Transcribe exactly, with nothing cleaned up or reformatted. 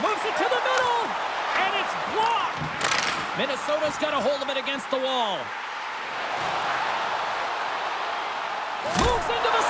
Moves it to the middle. And it's blocked. Minnesota's got a hold of it against the wall. Moves into the